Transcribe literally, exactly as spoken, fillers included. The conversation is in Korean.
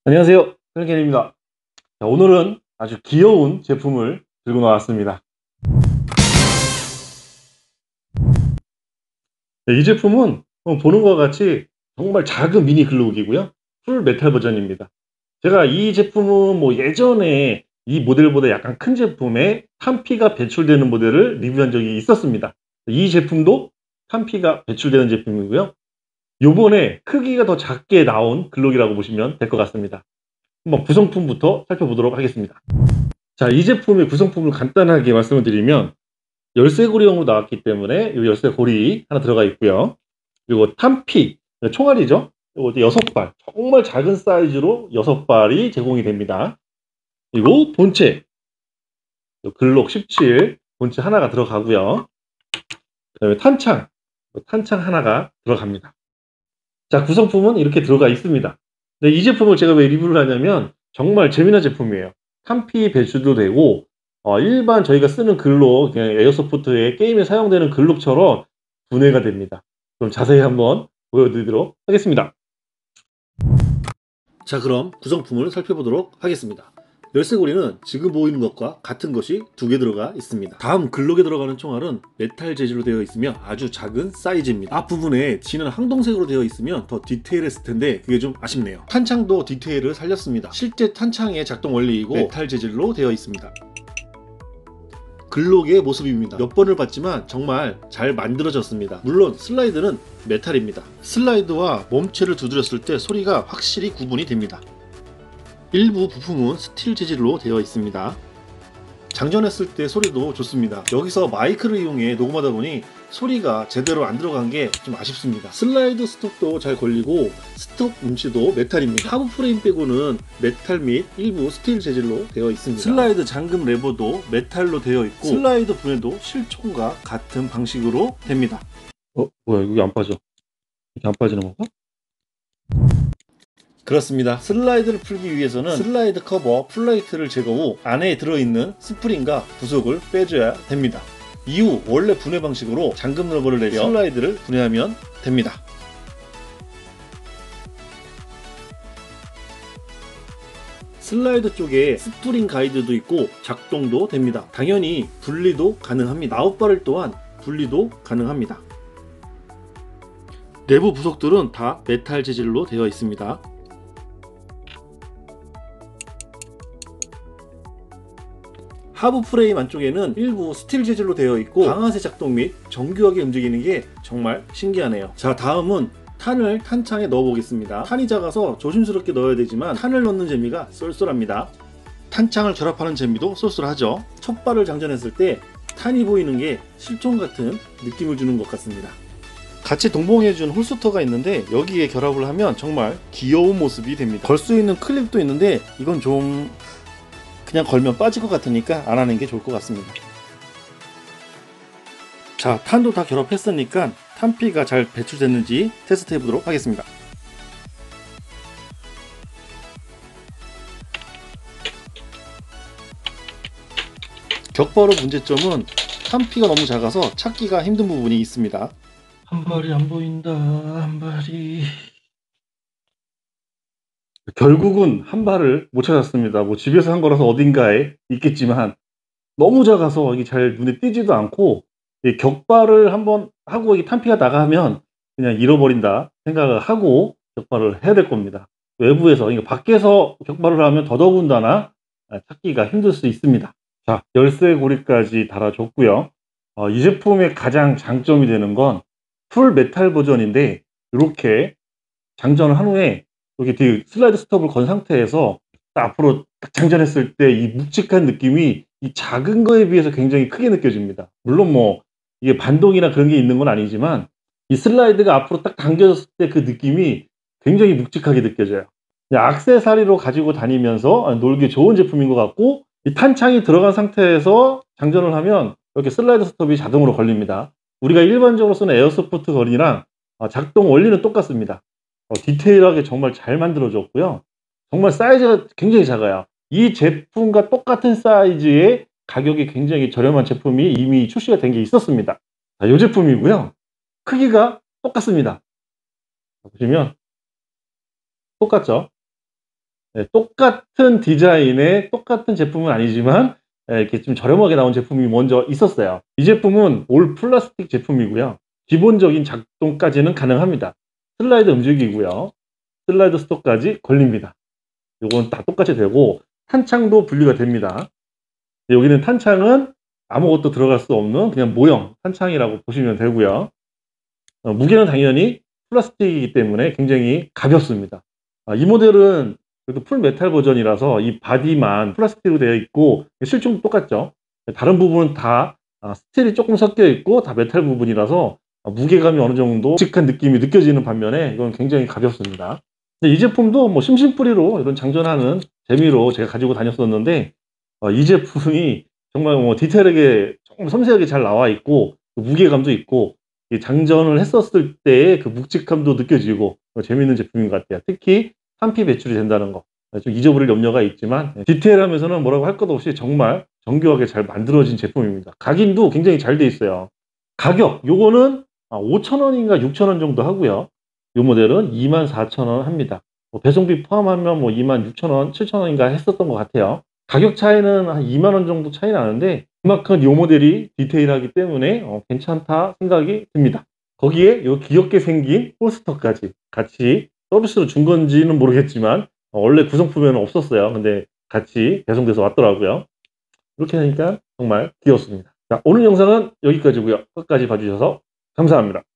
안녕하세요, 설켄입니다. 자, 오늘은 아주 귀여운 제품을 들고 나왔습니다. 네, 이 제품은 보는 것과 같이 정말 작은 미니 글록이고요, 풀 메탈 버전입니다. 제가 이 제품은 뭐 예전에 이 모델보다 약간 큰 제품에 탄피가 배출되는 모델을 리뷰한 적이 있었습니다. 이 제품도 탄피가 배출되는 제품이고요, 요번에 크기가 더 작게 나온 글록이라고 보시면 될 것 같습니다. 한번 구성품부터 살펴보도록 하겠습니다. 자, 이 제품의 구성품을 간단하게 말씀을 드리면, 열쇠고리형으로 나왔기 때문에 이 열쇠고리 하나 들어가 있고요. 그리고 탄피, 총알이죠. 이거 여섯 발, 정말 작은 사이즈로 여섯 발이 제공이 됩니다. 그리고 본체, 글록 십칠 본체 하나가 들어가고요. 그다음에 탄창, 탄창 하나가 들어갑니다. 자, 구성품은 이렇게 들어가 있습니다. 근데 이 제품을 제가 왜 리뷰를 하냐면 정말 재미난 제품이에요. 탄피 배출도 되고, 어, 일반 저희가 쓰는 글록, 그냥 에어소프트의 게임에 사용되는 글록처럼 분해가 됩니다. 그럼 자세히 한번 보여드리도록 하겠습니다. 자, 그럼 구성품을 살펴보도록 하겠습니다. 열쇠고리는 지금 보이는 것과 같은 것이 두 개 들어가 있습니다. 다음 글록에 들어가는 총알은 메탈 재질로 되어 있으며 아주 작은 사이즈입니다. 앞부분에 진한 항동색으로 되어 있으면 더 디테일했을 텐데 그게 좀 아쉽네요. 탄창도 디테일을 살렸습니다. 실제 탄창의 작동 원리이고 메탈 재질로 되어 있습니다. 글록의 모습입니다. 몇 번을 봤지만 정말 잘 만들어졌습니다. 물론 슬라이드는 메탈입니다. 슬라이드와 몸체를 두드렸을 때 소리가 확실히 구분이 됩니다. 일부 부품은 스틸 재질로 되어 있습니다. 장전했을 때 소리도 좋습니다. 여기서 마이크를 이용해 녹음하다 보니 소리가 제대로 안 들어간 게 좀 아쉽습니다. 슬라이드 스톡도 잘 걸리고 스톡 뭉치도 메탈입니다. 하부 프레임 빼고는 메탈 및 일부 스틸 재질로 되어 있습니다. 슬라이드 잠금 레버도 메탈로 되어 있고 슬라이드 분해도 실총과 같은 방식으로 됩니다. 어? 뭐야, 여기 안 빠져. 이렇게 안 빠지는 건가? 그렇습니다. 슬라이드를 풀기 위해서는 슬라이드 커버 플레이트를 제거 후 안에 들어있는 스프링과 부속을 빼줘야 됩니다. 이후 원래 분해 방식으로 잠금 러버를 내려 슬라이드를 분해하면 됩니다. 슬라이드 쪽에 스프링 가이드도 있고 작동도 됩니다. 당연히 분리도 가능합니다. 아홉 발을 또한 분리도 가능합니다. 내부 부속들은 다 메탈 재질로 되어 있습니다. 하부 프레임 안쪽에는 일부 스틸 재질로 되어 있고 방아쇠 작동 및 정교하게 움직이는 게 정말 신기하네요. 자, 다음은 탄을 탄창에 넣어 보겠습니다. 탄이 작아서 조심스럽게 넣어야 되지만 탄을 넣는 재미가 쏠쏠합니다. 탄창을 결합하는 재미도 쏠쏠하죠. 첫 발을 장전했을 때 탄이 보이는 게 실총 같은 느낌을 주는 것 같습니다. 같이 동봉해준 홀스터가 있는데 여기에 결합을 하면 정말 귀여운 모습이 됩니다. 걸 수 있는 클립도 있는데 이건 좀 그냥 걸면 빠질 것 같으니까 안 하는 게 좋을 것 같습니다. 자, 탄도 다 결합했으니까 탄피가 잘 배출됐는지 테스트 해보도록 하겠습니다. 격바로 문제점은 탄피가 너무 작아서 찾기가 힘든 부분이 있습니다. 한 발이 안 보인다, 한 발이. 결국은 한 발을 못 찾았습니다. 뭐 집에서 한 거라서 어딘가에 있겠지만 너무 작아서 이게 잘 눈에 띄지도 않고, 격발을 한번 하고 이 탄피가 나가면 그냥 잃어버린다 생각을 하고 격발을 해야 될 겁니다. 외부에서, 그러니까 밖에서 격발을 하면 더더군다나 찾기가 힘들 수 있습니다. 자, 열쇠고리까지 달아줬고요. 어, 이 제품의 가장 장점이 되는 건 풀 메탈 버전인데 이렇게 장전을 한 후에 여기 뒤 슬라이드 스톱을 건 상태에서 앞으로 딱 장전했을 때 이 묵직한 느낌이 이 작은 거에 비해서 굉장히 크게 느껴집니다. 물론 뭐 이게 반동이나 그런 게 있는 건 아니지만 이 슬라이드가 앞으로 딱 당겨졌을 때 그 느낌이 굉장히 묵직하게 느껴져요. 액세서리로 가지고 다니면서 놀기 좋은 제품인 것 같고, 이 탄창이 들어간 상태에서 장전을 하면 이렇게 슬라이드 스톱이 자동으로 걸립니다. 우리가 일반적으로 쓰는 에어소프트 건이랑 작동 원리는 똑같습니다. 어, 디테일하게 정말 잘 만들어졌고요. 정말 사이즈가 굉장히 작아요. 이 제품과 똑같은 사이즈의 가격이 굉장히 저렴한 제품이 이미 출시가 된 게 있었습니다. 자, 이 제품이고요. 크기가 똑같습니다. 보시면 똑같죠? 네, 똑같은 디자인의 똑같은 제품은 아니지만 예, 이렇게 좀 저렴하게 나온 제품이 먼저 있었어요. 이 제품은 올 플라스틱 제품이고요. 기본적인 작동까지는 가능합니다. 슬라이드 움직이고요. 슬라이드 스톱까지 걸립니다. 요건 다 똑같이 되고 탄창도 분리가 됩니다. 여기는 탄창은 아무것도 들어갈 수 없는 그냥 모형 탄창이라고 보시면 되고요. 어, 무게는 당연히 플라스틱이기 때문에 굉장히 가볍습니다. 아, 이 모델은 그래도 풀 메탈 버전이라서 이 바디만 플라스틱으로 되어 있고 실중도 똑같죠. 다른 부분은 다 아, 스틸이 조금 섞여 있고 다 메탈 부분이라서 아, 무게감이 어느 정도 묵직한 느낌이 느껴지는 반면에 이건 굉장히 가볍습니다. 근데 이 제품도 뭐 심심풀이로 이런 장전하는 재미로 제가 가지고 다녔었는데 어, 이 제품이 정말 뭐 디테일하게 조금 섬세하게 잘 나와 있고 무게감도 있고 이 장전을 했었을 때의 그 묵직함도 느껴지고 어, 재미있는 제품인 것 같아요. 특히 탄피 배출이 된다는 거. 아, 좀 잊어버릴 염려가 있지만 디테일하면서는 뭐라고 할 것 없이 정말 정교하게 잘 만들어진 제품입니다. 각인도 굉장히 잘 돼 있어요. 가격 요거는 아, 오천 원인가 육천 원 정도 하고요. 이 모델은 이만 사천 원 합니다. 뭐 배송비 포함하면 뭐 이만 육천 원, 칠천 원인가 했었던 것 같아요. 가격 차이는 한 이만 원 정도 차이 나는데 그만큼 이 모델이 디테일하기 때문에 어, 괜찮다 생각이 듭니다. 거기에 요 귀엽게 생긴 홀스터까지 같이 서비스로 준 건지는 모르겠지만 어, 원래 구성품에는 없었어요. 근데 같이 배송돼서 왔더라고요. 이렇게 하니까 정말 귀엽습니다. 자, 오늘 영상은 여기까지고요. 끝까지 봐주셔서 감사합니다.